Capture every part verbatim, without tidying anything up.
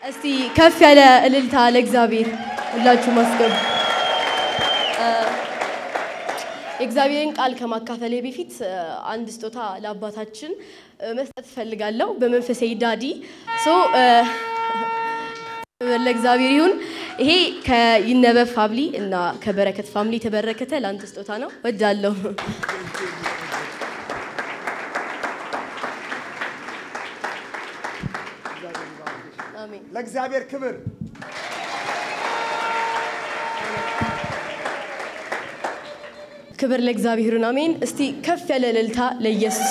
እስቲ ከፍ ያለ እልልታ ለእግዚአብሔር ሁላችሁ ማስገቡ እግዚአብሔርን ቃል ከማካፈሌ በፊት አንድ ስጦታ ለአባታችን መስጠት ፈልጋለሁ በመንፈሳዊ ዳዲ ሶ ለእግዚአብሔር ይሁን ይሄ ከይነበብ ፋሚሊ እና ከበረከት ፋሚሊ ተበረከተ ለአንተ ስጦታ ነው ወዳለሁ አሜን ለእግዚአብሔር ክብር ክብር ለእግዚአብሔር ይሁን አሜን እስቲ ከፍ ያለ እልልታ ለኢየሱስ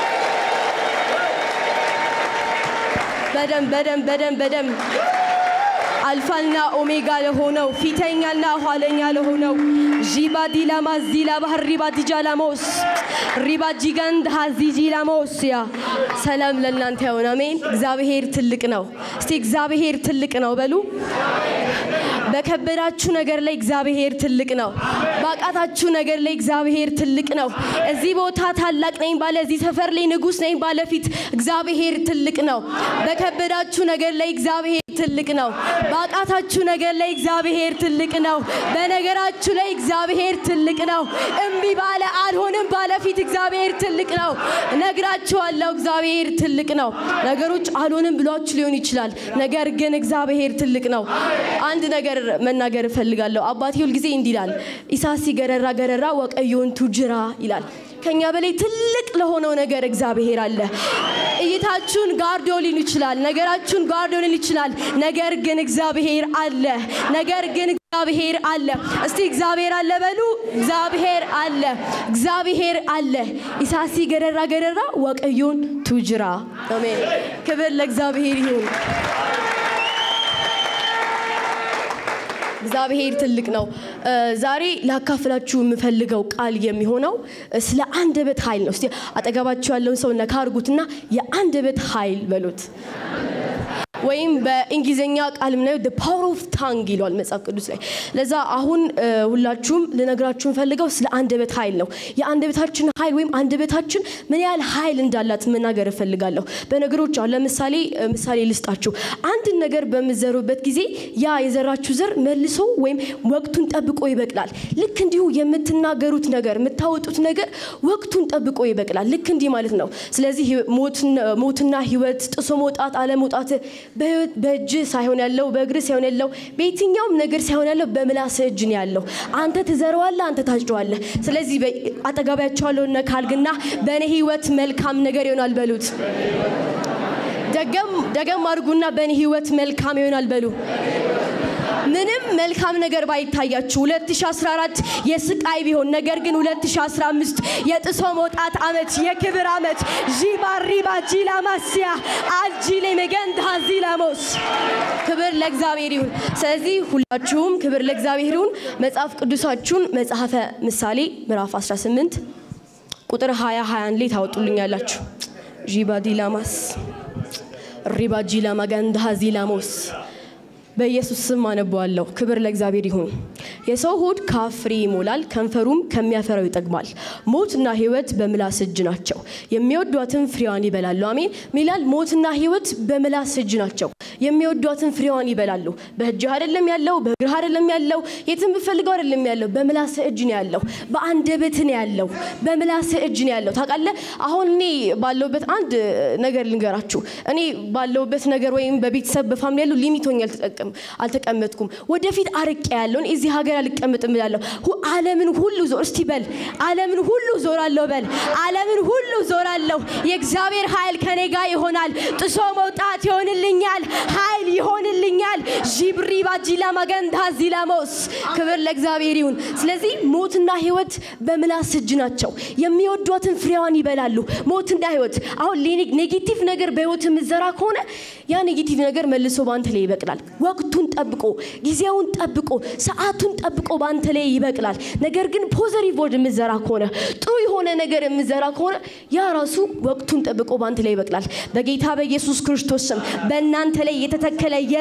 በደም በደም በደም በደም አልፋና ኦሜጋ ለሆነው ፊተኛና ኋለኛ ለሆነው ጂባዲላ ማዚላ ባህሪባ ዲጃላሞስ ሪባ ጂጋንድ ሃዚጂላሞስ ያ ሰላም ለእናንተ ይሁን አሜን እግዚአብሔር ትልቅ ነው እስቲ እግዚአብሔር ትልቅ ነው በሉ በከበዳችሁ ነገር ላይ እግዚአብሔር ትልቅ ነው ባቃታችሁ ነገር ላይ እግዚአብሔር ትልቅ ነው እዚህ ቦታ ታላቅ ነኝ ባለ እዚህ ሰፈር ላይ ንጉስ ነኝ ባለ ፊት እግዚአብሔር ትልቅ ነው በከበዳችሁ ነገር ላይ እግዚአብሔር ትልቅ ነው ባቃታችሁ ነገር ላይ እግዚአብሔር ትልቅ ነው በነገራችሁ ላይ እግዚአብሔር ትልቅ ነው እምቢ ባለ አልሆንም ባለ ፊት እግዚአብሔር ትልቅ ነው ነግራችኋለሁ እግዚአብሔር ትልቅ ነው ነገሮች አልሆንም ብሏችሁ ሊሆን ይችላል ነገር ግን እግዚአብሔር ትልቅ ነው አንድ ነገር መናገር ፈልጋለሁ አባቴ ሁሉ ጊዜ እንዲላል ኢሳሲ ገረራ ገረራ ወቀዩን ቱጅራ ይላል ከኛ በላይ ትልቅ ለሆነው ነገር እግዚአብሔር አለ እይታችሁን ጋርዶሊን ይችላል ነገራችሁን ጋርዶሊን ይችላል ነገር ግን እግዚአብሔር አለ ነገር ግን እግዚአብሔር አለ እስቲ እግዚአብሔር አለ በሉ እግዚአብሔር አለ እግዚአብሔር አለ ኢሳሲ ገረራ ገረራ ወቀዩን ቱጅራ አሜን ክብር ለእግዚአብሔር ይሁን እግዚአብሔር ትልቅ ነው ዛሬ ላካፍላችሁ የምፈልገው ቃል የሚሆነው ስለ አንደበት ኃይል ነው እስቲ አጠገባችሁ ያለውን ሰው ነካርጉትና የአንደበት ኃይል በሉት ወይም በእንግሊዘኛ ቃል ነው the power of tongue ይላል መጽሐፍ ቅዱስ ላይ ለዛ አሁን ሁላችሁም ልነግራችሁን ፈልገው ስለ አንደበት ኃይል ነው የአንደበታችን ኃይል ወይም አንደበታችን ምን ያህል ኃይል እንዳላት መናገር ፈልጋለሁ በነገሮች አለ ለምሳሌ ምሳሌ ልስጣችሁ አንድ ነገር በመዘሩበት ጊዜ ያ የዘራችሁ ዘር መልሶ ወይም ወቅቱን ጠብቆ ይበቅላል ልክ እንዲሁ የምትናገሩት ነገር የምታወጡት ነገር ወቅቱን ጠብቆ ይበቅላል ልክ እንዲህ ማለት ነው ስለዚህ ሞትና ህይወት ጥሶ መውጣት አለ መውጣት በእጅ ሳይሆን ያለው በእግር ሳይሆን ያለው በየትኛውም ነገር ሳይሆን ያለው በምላስ እጅ ነው ያለው አንተ ትዘራዋለህ አንተ ታጭደዋለህ ስለዚህ አጠገባችሁ ያለውና ካልግና በእኔ ህይወት መልካም ነገር ይሆናል በሉት ደገም ደገም አርጉና በእኔ ህይወት መልካም ይሆናል በሉ ምንም መልካም ነገር ባይታያችሁ ሁለት ሺህ አስራ አራት የስቃይ ቢሆን ነገር ግን ሁለት ሺህ አስራ አምስት የጥሶ መውጣት አመት የክብር አመት ጂባሪባ ጂላማሲያ አልጂሌ መገንድ ሃዚላሞስ ክብር ለእግዚአብሔር ይሁን ስለዚህ ሁላችሁም ክብር ለእግዚአብሔር ይሁን መጽሐፍ ቅዱሳችሁን መጽሐፈ ምሳሌ ምዕራፍ አስራ ስምንት ቁጥር ሃያ ሃያ አንድ ላይ ታወጡልኛላችሁ ጂባዲላማስ ሪባ ጂላማ ገንድ ሃዚላሞስ በኢየሱስ ስም አነባዋለሁ ክብር ለእግዚአብሔር ይሁን የሰው ሆድ ካፍሪ ይሞላል ከንፈሩም ከሚያፈራው ይጠግማል ሞትና ህይወት በምላስ እጅ ናቸው የሚወዷትን ፍሬዋን ይበላሉ አሜን ሚላል ሞትና ህይወት በምላስ እጅ ናቸው የሚወዷትን ፍሬዋን ይበላሉ በእጅ አይደለም ያለው በእግር አይደለም ያለው የትም በፈልገው አይደለም ያለው በምላስ እጅ ነው ያለው በአንደበት ነው ያለው በምላስ እጅ ነው ያለው ታውቃለህ አሁን እኔ ባለውበት አንድ ነገር ልንገራችሁ እኔ ባለውበት ነገር ወይም በቤተሰብ በፋሚሊ ያለው ሊሚቶኛል ተጠቅም አልተቀመጥኩም ወደፊት አርቄ ያለውን እዚህ ሀገር አልቀመጥም ይላል ዓለምን ሁሉ ዞር እስቲ በል ዓለምን ሁሉ ዞራለሁ በል ዓለምን ሁሉ ዞራለሁ የእግዚአብሔር ኃይል ከኔ ጋር ይሆናል ጥሶ መውጣት ይሆንልኛል ኃይል ይሆንልኛል ጂብሪ ባጂላ ማገንዳ ዚላሞስ ክብር ለእግዚአብሔር ይሁን ስለዚህ ሞትና ህይወት በምላስ እጅ ናቸው የሚወዷትን ፍሬዋን ይበላሉ ሞትና ህይወት አሁን ኔጌቲቭ ነገር በህይወት ምዘራ ከሆነ ያ ኔጌቲቭ ነገር መልሶ ባንተ ላይ ይበቅላል ወቅቱን ጠብቆ ጊዜውን ጠብቆ ሰዓቱን ጠብቆ ባንተ ላይ ይበቅላል ነገር ግን ፖዚቲቭ ወርድ ምዘራ ከሆነ ጥሩ የሆነ ነገር ምዘራ ከሆነ ያ ራሱ ወቅቱን ጠብቆ ባንተ ላይ ይበቅላል በጌታ በኢየሱስ ክርስቶስ ስም በእናንተ ላይ የተተከለ የርግማን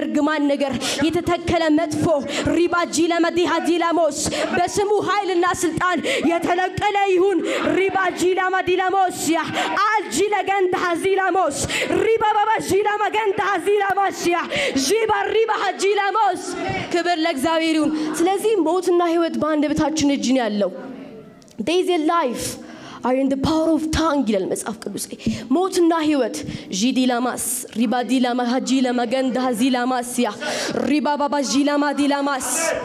ነገር የተተከለ መጥፎ ሪባጂላ ማዲሃዲላሞስ በስሙ ኃይልና ስልጣን የተለቀለ ይሁን ሪባጂላ ማዲላሞስያ አልጂላ ገንዳ ሀዚላሞስ ሪባባባጂላ ማገንዳ ሀዚላሞስያ ጂባ ሪባ ሀጂላሞስ ክብር ለእግዚአብሔር ይሁን ስለዚህ ሞትና ህይወት በአንደበታችን እጅ ነው ያለው days in life are in the power of tongue ይላል መጽሐፍ ቅዱስ ላይ ሞትና ህይወት ጂዲላማስ ሪባዲላማ ሀጂላማ ገንዳ ሀዚላማስያ ሪባባባጂላማ ዲላማስ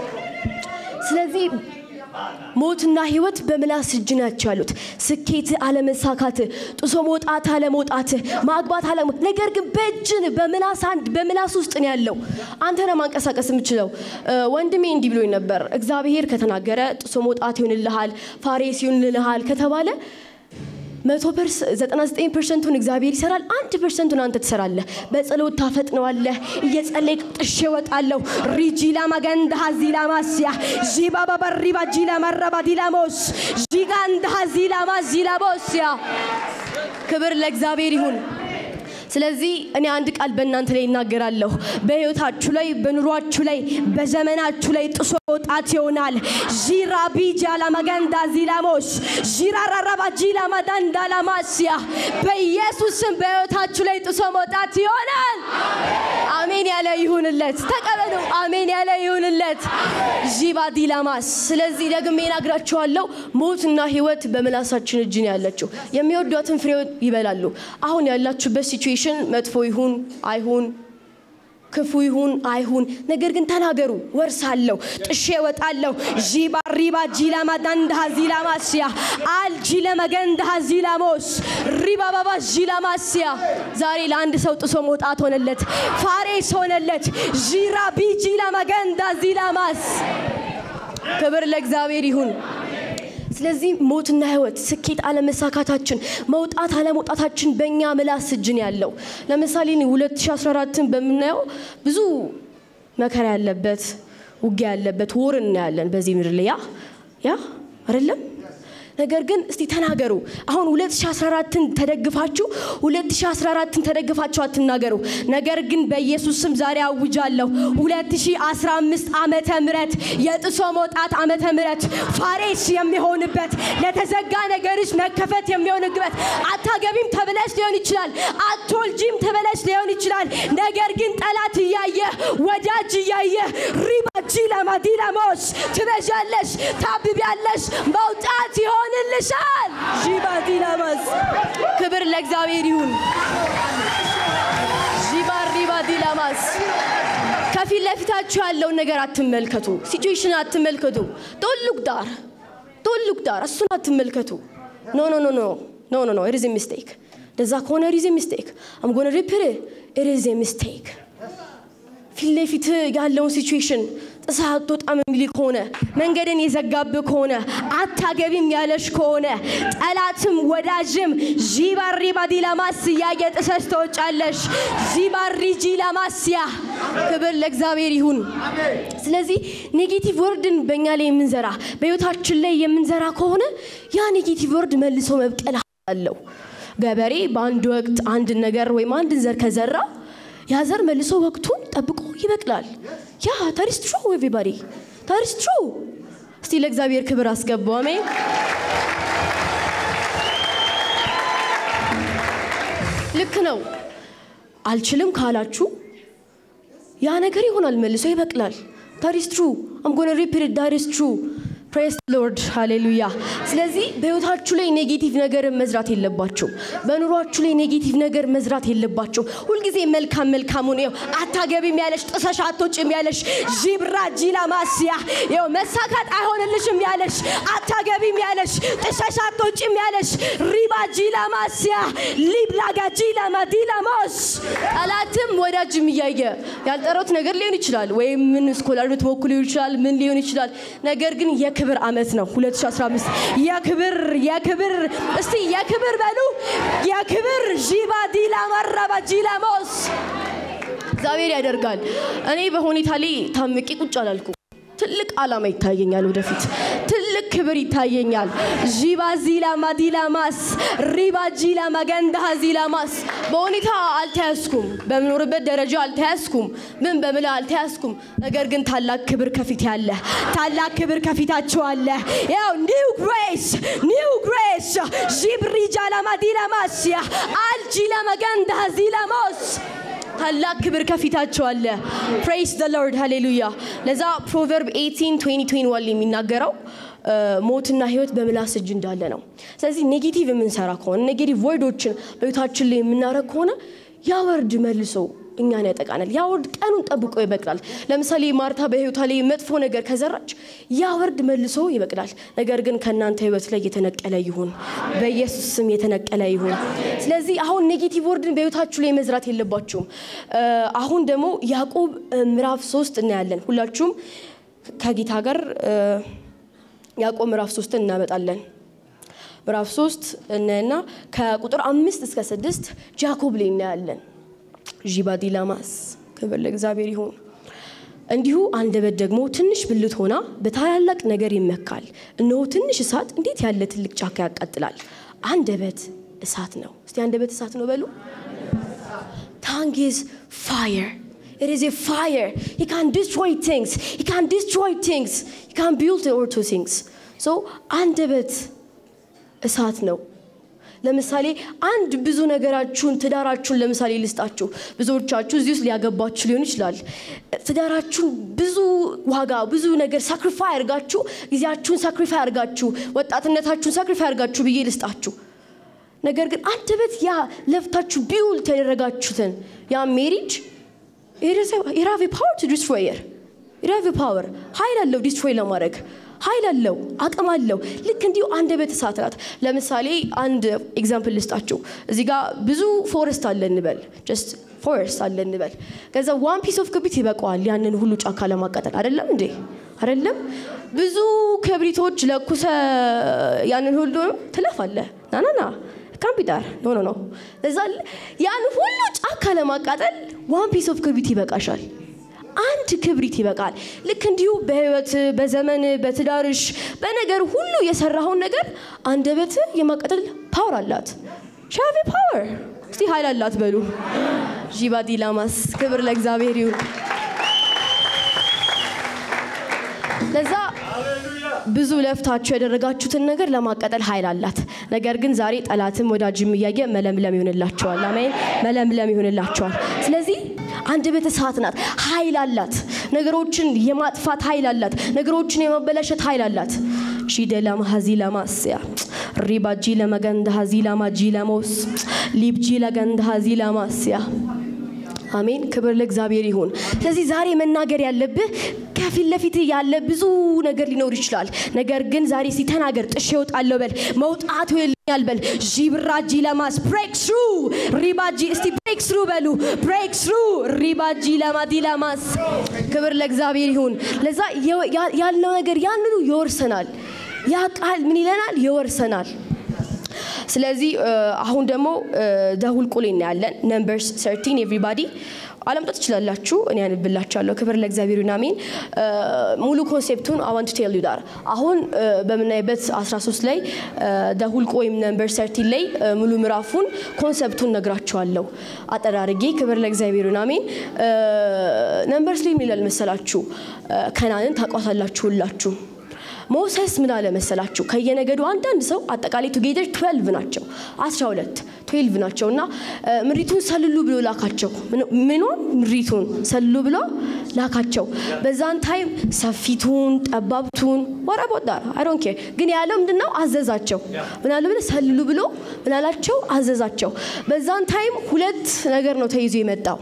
ስለዚህ ሞትና ህይወት በምላስ እጅ ናቸው ያሉት ስኬት አለመሳካት ጥሶ መውጣት አለመውጣት ማግባት አለ ነገር ግን በእጅን በምላስ አንድ በምላስ ውስጥ ነው ያለው አንተ ነው ማንቀሳቀስ የምትችለው ወንድሜ እንዲህ ብሎኝ ነበር እግዚአብሔር ከተናገረ ጥሶ መውጣት ይሁንልሃል ፋሬስ ይሁንልሃል ከተባለ one hundred ninety-nine percent ን እግዚአብሔር ይሰራል one percent ን አንተ ትሰራለህ በጸሎት ታፈጥነዋለህ እየጸለይክ ጥሼ ወጣለሁ ሪጂላ ማገንዳ ሀዚላ ማስያ ጂባባ በሪባ ጂላ ማራባ ዲላሞስ ጂጋንዳ ሀዚላ ማዚላ ቦስያ ክብር ለእግዚአብሔር ይሁን ስለዚህ እኔ አንድ ቃል በእናንተ ላይ እናገራለሁ በህይወታችሁ ላይ በኑሯችሁ ላይ በዘመናችሁ ላይ ጥሶ ወጣት ይሆናል ጂራቢ ጃላ ማገንዳ ዚላሞስ ጂራራራባ ጂላ ማዳንዳ ላማስያ በኢየሱስም በህይወታችሁ ላይ ጥሶ ወጣት ይሆናል አሜን ያለ ይሁንለት ተቀበሉ አሜን ያለ ይሁንለት ጂባ ዲላማስ ስለዚህ ደግሜ እናግራችኋለሁ ሞትና ህይወት በመላሳችን እጅ ነው ያለችው የሚወዷትን ፍሬ ይበላሉ አሁን ያላችሁበት ሲቹዌሽን መጥፎ ይሁን አይሁን ክፉ ይሁን አይሁን ነገር ግን ተናገሩ ወርሳለሁ ጥሼ ወጣለሁ ጂባ ሪባ ጂላ ማዳንዳ ሀዚላማስያ አልጂላ ማገንዳ ሀዚላሞስ ሪባ ባባ ጂላማስያ ዛሬ ለአንድ ሰው ጥሶ መውጣት ሆነለት ፋሬስ ሆነለት ጂራ ቢጂላ ማገንዳ ዚላማስ ክብር ለእግዚአብሔር ይሁን ስለዚህ ሞትና ህይወት ስኬት አለመሳካታችን መውጣት አለመውጣታችን በእኛ ምላስ እጅ ነው ያለው ለምሳሌ twenty fourteen ን በመናየው ብዙ መከራ ያለበት ውጊያ ያለበት ወርን ያለን በዚህ ምድር ላይ ያ ያ አይደለም ነገር ግን እስቲ ተናገሩ አሁን twenty fourteen ን ተደግፋችሁ twenty fourteen ን ተደግፋችሁ አትናገሩ ነገር ግን በኢየሱስ ስም ዛሬ አውጃለሁ twenty fifteen ዓመተ ምህረት የጥሶ መውጣት ዓመተ ምህረት ፋሬስ የሚሆንበት ለተዘጋ ነገርሽ መከፈት የሚሆንበት አታገቢም ተብለሽ ሊሆን ይችላል አትወልጂም ተብለሽ ሊሆን ይችላል ነገር ግን ጠላት ያየ ወዳጅ ያየ ሪባጂላ ማዲላሞስ ትበጃለሽ ታብቢያለሽ መውጣት ይሆን ልሻል ጂባ ዲላማስ ክብር ለእግዚአብሔር ይሁን ጂባ ሪባ ዲላማስ ከፊት ለፊታችሁ ያለው ነገር አትመልከቱ ሲቹዌሽን አትመልከቱ don't look there don't look there እሱን አትመልከቱ no no no no no no no it is a mistake does that corner is a mistake I'm going to repeat it it is a mistake ፊት ለፊት ያለው ሲቹዌሽን ጥሳት ወጣም የሚል ከሆነ መንገድን የዘጋብ ከሆነ አታገቢም ያለሽ ከሆነ ጠላትም ወዳጅም ጂባሪ ባዲላማስ ያየጥሰሽ ተወጫለሽ ጂባሪ ጂላማስያ ክብር ለእግዚአብሔር ይሁን ስለዚህ ኔጌቲቭ ወርድን በእኛ ላይ የምንዘራ በህይወታችን ላይ የምንዘራ ከሆነ ያ ኔጌቲቭ ወርድ መልሶ መብቀል አለው ገበሬ በአንድ ወቅት አንድ ነገር ወይ አንድ ዘር ከዘራ ያዘር መልሶ ወቅቱን ጠብቆ ይበቅላል ያ that is true everybody that is true እስቲ ለእግዚአብሔር ክብር አስገቡ አሜን ልክ ነው አልችልም ካላችሁ ያ ነገር ይሆናል መልሶ ይበቅላል that is true I'm going to repeat it that is true praise the Lord hallelujah ስለዚህ በህይወታችሁ ላይ ኔጌቲቭ ነገር መዝራት የለባችሁ በኑሯችሁ ላይ ኔጌቲቭ ነገር መዝራት የለባችሁ ሁሉ ጊዜ መልካም መልካም ነው አታገቢም ያለሽ ጥሰሽ አትወጪም ያለሽ ጂብራ ጂላማስያ ይው መሳካት አይሆንልሽም ያለሽ አታገቢም ያለሽ ጥሰሽ አትወጪም ያለሽ ሪባ ጂላማስያ ሊብላጋ ጂላማዲላሞስ አላትም ወዳጅም ያየ ያልጠሩት ነገር ሊሆን ይችላል ወይ ምን ስኮላር ልትወክሉ ይችላል ምን ሊሆን ይችላል ነገር ግን የክብር አመት ነው twenty fifteen የክብር የክብር እስቲ የክብር በሉ የክብር ጂባዲላ ማራባ ጂላሞስ እግዚአብሔር ያደርጋል እኔ በሁኔታ ላይ ታምቂ ቁጭ አላልኩ ትልቅ ዓላማ ይታየኛል ወደፊት ትልቅ ትልቅ ክብር ይታየኛል ጂባዚላ ማዲላማስ ሪባጂላ ማገንዳ ዚላማስ በሁኔታ አልተያዝኩም በመኖርበት ደረጃ አልተያዝኩም ምን በመላ አልተያዝኩም ነገር ግን ታላቅ ክብር ከፊት ያለ ታላቅ ክብር ከፊታቸው አለ ያው new grace new grace ጂብሪጃላ ማዲላማስ አልጂላ ማገንዳ ዚላማስ ታላቅ ክብር ከፊታቸው አለ praise the lord hallelujah ለዛ proverb eighteen twenty twenty-one የሚናገረው ሞትና ህይወት በምላስ እጅ እንዳለ ነው ስለዚህ ኔጌቲቭ የምንሰራ ከሆነ ኔጌቲቭ ወርዶችን በህይወታችን ላይ የምናረግ ከሆነ ያ ወርድ መልሶ እኛን ያጠቃናል ያ ወርድ ቀኑን ጠብቆ ይበቅላል ለምሳሌ ማርታ በህይወቷ ላይ መጥፎ ነገር ከዘራች ያ ወርድ መልሶ ይበቅላል ነገር ግን ከናንተ ህይወት ላይ የተነቀለ ይሁን በኢየሱስ ስም የተነቀለ ይሁን ስለዚህ አሁን ኔጌቲቭ ወርድን በህይወታችሁ ላይ መዝራት የለባችሁም አሁን ደግሞ ያዕቆብ ምዕራፍ ሶስት እናያለን ሁላችሁም ከጌታ ጋር ያዕቆብ ምዕራፍ ሶስት እናመጣለን ምዕራፍ ሶስት እና ከቁጥር አምስት እስከ ስድስት ያዕቆብ ላይ እናያለን ጂባዲላማስ ክብር ለእግዚአብሔር ይሁን እንዲሁ አንደበት ደግሞ ትንሽ ብልት ሆና በታላላቅ ነገር ይመካል እነሆ ትንሽ እሳት እንዴት ያለ ትልቅ ጫካ ያቃጥላል አንደበት እሳት ነው እስቲ አንደበት እሳት ነው በሉ tongue is fire it is a fire you can destroy things you can destroy things you can build or two things so አንደበት እሳት ነው ለምሳሌ አንድ ብዙ ነገራችሁን ትዳራችሁን ለምሳሌ ልስጣችሁ ብዙዎቻችሁ እዚህ ውስጥ ሊያገባችሁ ሊሆን ይችላል ትዳራችሁን ብዙ ዋጋ ብዙ ነገር ሳክሪፋይ አድርጋችሁ ጊዜያችሁን ሳክሪፋይ አድርጋችሁ ወጣትነታችሁን ሳክሪፋይ አድርጋችሁ ብዬ ልስጣችሁ ነገር ግን አንደበት ያ ለፍታችሁ ቢውል ተደረጋችሁትን ያ ሜሪጅ it is a, you have a power to destroy it you have a power ኃይል አለው destroy ለማድረግ ኃይል አለው አቅም አለው ልክ እንዲሁ አንደበት እሳት ናት ለምሳሌ አንድ ኤግዛምፕል ልስጣችሁ እዚህ ጋር ብዙ ፎረስት አለ እንበል just forest አለ እንበል ከዛ one piece of ክብሪት ይበቃዋል ያንን ሁሉ ጫካ ለማቃጠል አይደለም እንዴ አይደለም ብዙ ክብሪቶች ለኩሰ ያንን ሁሉ ትለፋለ ና ና ና ካምፒውተር ኖ ኖ ኖ ለዛ ያን ሁሉ ጫካ ለማቃጠል one piece of ክብሪት ይበቃሻል አንድ ክብሪት ይበቃል ልክ እንዲሁ በህይወት በዘመን በትዳርሽ በነገር ሁሉ የሰራውን ነገር አንደበት የማቃጠል ፓወር አላት ሻቪ ፓወር እስቲ ኃይል አላት በሉ ጂባዲላማስ ክብር ለእግዚአብሔር ይሁን ለዛ ብዙ ለፍታችሁ ያደረጋችሁትን ነገር ለማቃጠል ኃይል አላት ነገር ግን ዛሬ ጠላትም ወዳጅም ይያየ መለምለም ይሆንላችኋል አሜን መለምለም ይሆንላችኋል ስለዚህ አንደበት እሳት ናት ኃይል አላት ነገሮችን የማጥፋት ኃይል አላት ነገሮችን የማበላሸት ኃይል አላት ጂደላማ ሀዚላማስያ ሪባጂ ለመገንዳ ሀዚላማ ጂላሞስ ሊብጂ ለገንዳ ሀዚላማስያ አሜን ክብር ለእግዚአብሔር ይሁን ስለዚህ ዛሬ መናገር ያለብህ ከፊት ለፊት ያለ ብዙ ነገር ሊኖር ይችላል ነገር ግን ዛሬ ሲተናገር ጥሽ ይወጣለው በል መውጣቱ ይልኛል በል ጂብራጂ ለማስ break through ሪባጂ እስቲ break through በሉ break through ሪባጂ ለማዲላማስ ክብር ለእግዚአብሔር ይሁን ለዛ ያለው ነገር ያንኑ ይወርሰናል ያ ቃል ምን ይለናል ይወርሰናል ስለዚህ አሁን ደግሞ ደሁል ቁልኝ ያለን numbers thirteen everybody አለምጣት ይችላልላችሁ እኔ አንብላችኋለሁ ክብር ለእግዚአብሔር ይሁን አሜን ሙሉ ኮንሴፕቱን I want to tell you that አሁን በመናይበት አስራ ሶስት ላይ ደሁል ቆይም number thirteen ላይ ሙሉ ምዕራፉን ኮንሴፕቱን ነግራችኋለሁ አጠራርጌ ክብር ለእግዚአብሔር ይሁን አሜን numbers ላይ ምን ይላል መሰላችሁ ከናንን ታቋታላችሁላችሁ ሞሴስ ምን አለ መሰላችሁ ከየነገዱ አንዳንድ ሰው አጠቃላይ together twelve ናቸው አስራ ሁለት twelve ናቸውና ምሪቱን ሰልሉ ብሎ ላካቸው ምኑን ምሪቱን ሰልሉ ብሎ ላካቸው በዛን ታይም ሰፊቱን ጠባብቱን ወራቦዳ I don't care ግን ያለው ምንድነው አዘዛቸው ምን አለ ብለ ሰልሉ ብሎ ምን አላቸው አዘዛቸው በዛን ታይም ሁለት ነገር ነው ተይዞ የመጣው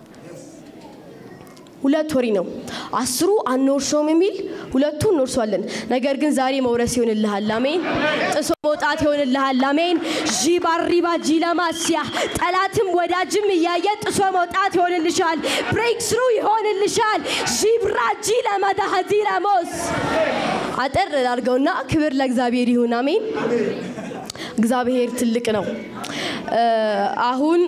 ሁለት ወሪ ነው አስሩ አንወርሶም የሚል ሁለቱ እንወርሷለን ነገር ግን ዛሬ መውረስ ይሆንልሃል አሜን ጥሶ መውጣት ይሆንልሃል አሜን ጂባሪባ ጂላማሲያ ጠላትም ወዳጅም ይያየ ጥሶ መውጣት ይሆንልሻል break through ይሆንልሻል ጂብራጂ ለማዳሃዲራሞስ አጠር አድርገውና ክብር ለእግዚአብሔር ይሁን አሜን እግዚአብሔር ትልቅ ነው አሁን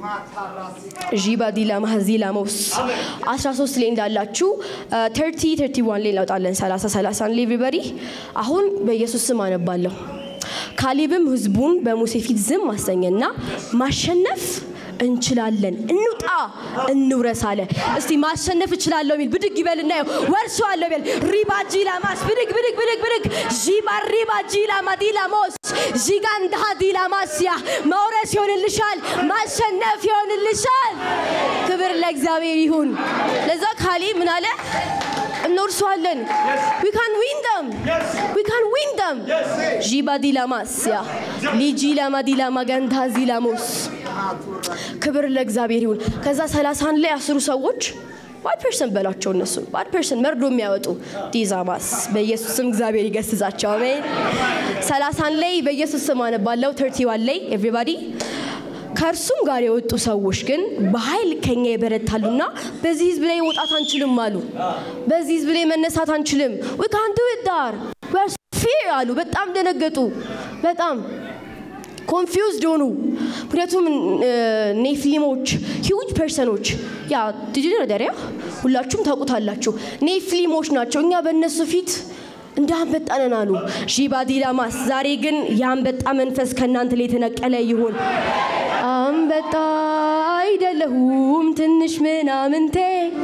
ጂባዲላ ማህዚላ ሞስ አስራ ሶስት ላይ እንዳላችሁ thirty thirty-one ላይ ላውጣለን thirty thirty ላይ everybody አሁን በኢየሱስ ስም አነባለሁ ካሌብም ህዝቡን በሙሴ ፊት ዝም አሰኘና ማሸነፍ እንችላለን እንውጣ እንውረሳለ እስቲ ማሸነፍ እችላለሁ ሚል ብድግ ይበልና ወርሷለሁ ቢል ሪባጂላ ማስ ብድግ ብድግ ብድግ ብድግ ጂባ ሪባጂላ ማዲላ ሞስ ጂጋንዳ ዲላ ማስያ ማውረስ ይሆንልሻል ማሸነፍ ይሆንልሻል ክብር ለእግዚአብሔር ይሁን ለዛ ካሊ ምን አለ እንወርሷለን we can win them we can win them ጂባዲላ ማስያ ሊጂላ ማዲላ ማጋንዳ ዚላ ሞስ ክብር ለእግዚአብሔር ይሁን ከዛ thirty ላይ አስሩ ሰዎች bad person በላቸው እነሱ bad person መርዶ የሚያወጡ ዲዛማስ በኢየሱስ ስም እግዚአብሔር ይገስጻቸው አሜን thirty ላይ በኢየሱስ ስም አነባለው thirty-one ላይ everybody ከርሱም ጋር የወጡ ሰዎች ግን በኃይል ከኛ ይበረታሉና በዚህ ህዝብ ላይ መውጣት አንችልም አሉ በዚህ ህዝብ ላይ መነሳት አንችልም we can't do it there we are fear አሉ በጣም ደነገጡ በጣም confused ሆኑ ምክንያቱም ኔፍሊሞች huge personዎች ያ did you know that ሁላችሁም ታውቁታላችሁ ኔፍሊሞች ናቸው እኛ በእነሱ ፊት እንዳንበጣነን አሉ ጂባዲላማስ ዛሬ ግን ያንበጣ መንፈስ ከናንተ ላይ ተነቀለ ይሁን አንበጣ አይደለሁም ትንሽ ምናምንቴ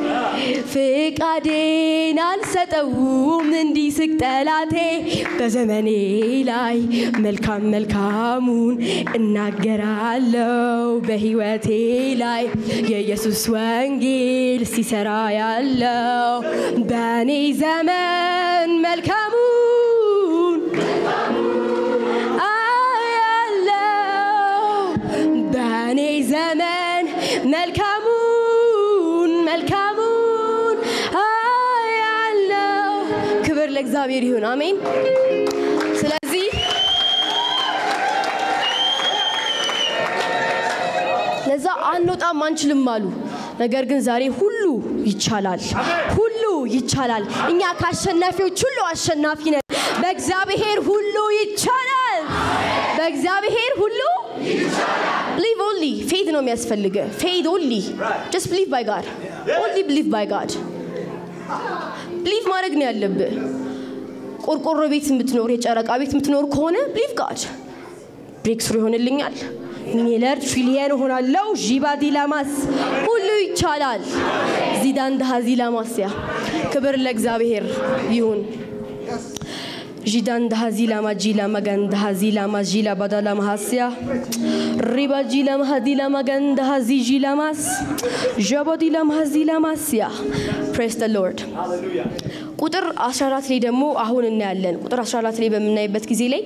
ፍቃዴን አልሰጠውም እንዲስቅ ጠላቴ በዘመኔ ላይ መልካም መልካሙን እናገራለሁ በህይወቴ ላይ የኢየሱስ ወንጌል ሲሰራ ያለው በኔ ዘመን መልካሙን በኔ ዘመን መልካሙን መልካሙን አያለው ክብር ለእግዚአብሔር ይሁን አሜን ስለዚህ ለዛ አንወጣም አንችልም አሉ ነገር ግን ዛሬ ሁሉ ይቻላል ሁሉ ይቻላል እኛ ካሸናፊዎች ሁሉ አሸናፊ ነን በእግዚአብሔር ሁሉ ይቻላል በእግዚአብሔር ሁሉ ይቻላል believe only faith ነው የሚያስፈልገ faith only just believe by God only believe by God believe ማድረግ ነው ያለብህ ቆርቆሮ ቤት የምትኖር የጨረቃ ቤት የምትኖር ከሆነ believe God break through ይሆንልኛል ሚሊየነር ትሪሊየን ሆናለው ጂባዲላማስ ሁሉ ይቻላል ዚዳን ዳሃዚላማስያ ክብር ለእግዚአብሔር ይሁን ጂዳን ዳሃዚላማ ጂላ ማጋን ዳሃዚላማ ጂላ ባዳላማ ሐስያ ሪባ ጂላ ማሃዲላ ማጋን ዳሃዚጂላማስ ጃባዲላማ ሐዚላማስያ praise the lord hallelujah ቁጥር fourteen ላይ ደግሞ አሁን እናያለን ቁጥር fourteen ላይ በመናይበት ጊዜ ላይ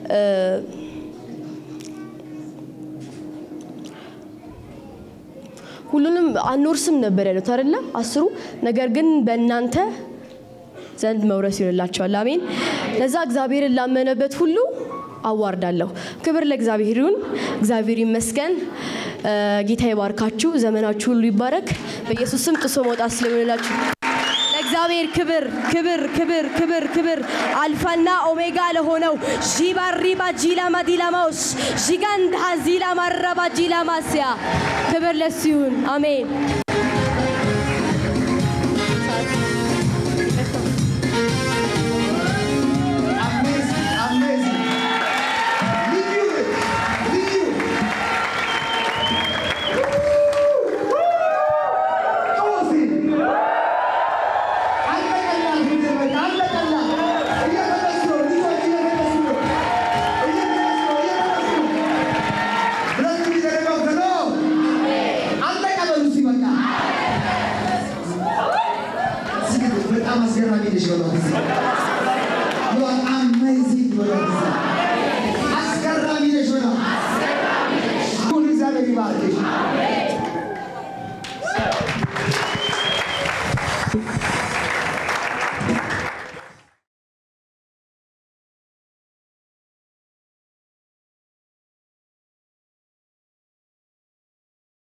ሁሉንም አንወርስም ነበር ያለው ታረለ አስሩ ነገር ግን በእናንተ ዘንድ መውረስ ይላልላችኋል አሜን ለዛ እግዚአብሔርን ላመነበት ሁሉ አዋርዳለሁ ክብር ለእግዚአብሔር ይሁን እግዚአብሔር ይመስገን ጌታ ይባርካችሁ ዘመናችሁ ሁሉ ይባረክ በኢየሱስ ስም ጥሶ መውጣት ስለሆነላችሁ ለእግዚአብሔር ክብር ክብር ክብር ክብር ክብር አልፋና ኦሜጋ ለሆነው ጂባሪባ ጂላ ማዲላማውስ ጂጋንዳ ዚላ ማራባ ጂላ ማስያ ክብር ለሱ ይሁን አሜን You are amazing, brother. Askarami Yeshua. Who is that everybody? Amen.